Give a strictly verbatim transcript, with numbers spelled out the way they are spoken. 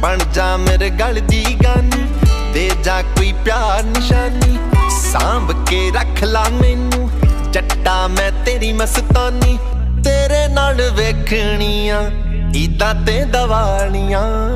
बन जा मेरे गल दी गानी, दे जा कोई प्यार निशानी, सांभ के रख ला मैनू जट्टा मैं तेरी मस्तानी। तेरे नाल वेखणियां ईदां ते दवालियां।